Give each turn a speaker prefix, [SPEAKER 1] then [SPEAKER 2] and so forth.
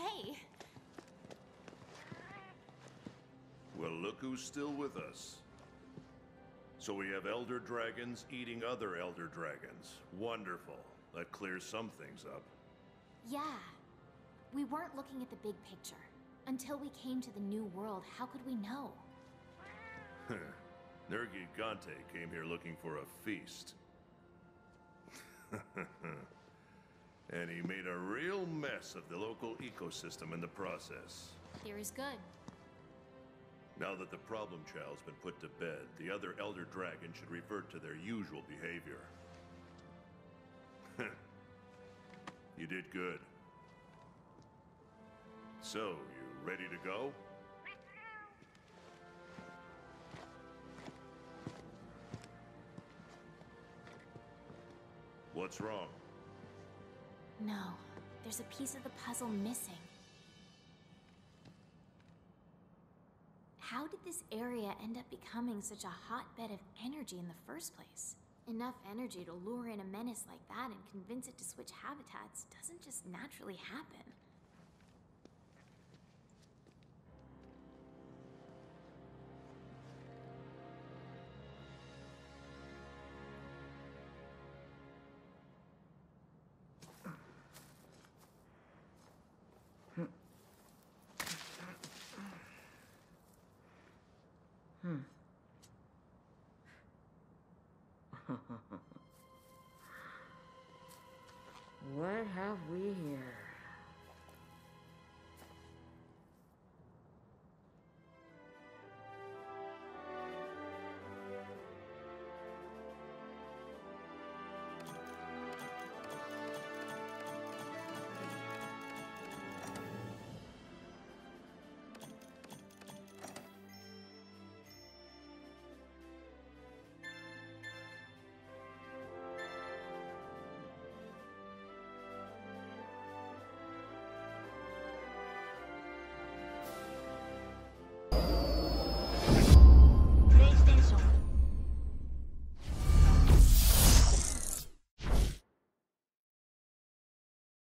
[SPEAKER 1] Hey!
[SPEAKER 2] Well, look who's still with us. So we have Elder Dragons eating other Elder Dragons. Wonderful. That clears some things up.
[SPEAKER 1] Yeah. We weren't looking at the big picture. Until we came to the new world, how could we know?
[SPEAKER 2] Nergigante came here looking for a feast. And he made a real mess of the local ecosystem in the process.
[SPEAKER 1] Theory's good.
[SPEAKER 2] Now that the problem child's been put to bed, the other Elder Dragon should revert to their usual behavior. You did good. So, you ready to go? What's wrong?
[SPEAKER 1] No. There's a piece of the puzzle missing. How did this area end up becoming such a hotbed of energy in the first place? Enough energy to lure in a menace like that and convince it to switch habitats doesn't just naturally happen.
[SPEAKER 3] What have we here?